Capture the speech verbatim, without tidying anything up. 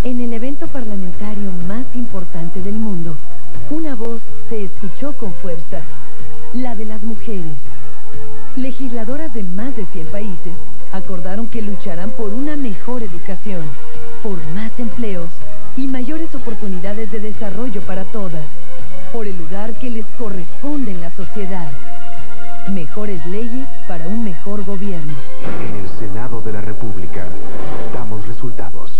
En el evento parlamentario más importante del mundo, una voz se escuchó con fuerza, la de las mujeres. Legisladoras de más de cien países acordaron que lucharán por una mejor educación, por más empleos y mayores oportunidades de desarrollo para todas, por el lugar que les corresponde en la sociedad. Mejores leyes para un mejor gobierno. En el Senado de la República, damos resultados.